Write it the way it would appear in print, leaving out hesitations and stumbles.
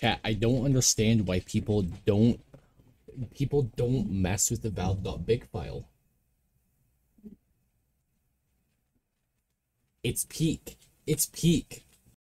Chat, I don't understand why people don't mess with the valve.bik file. It's peak. It's peak.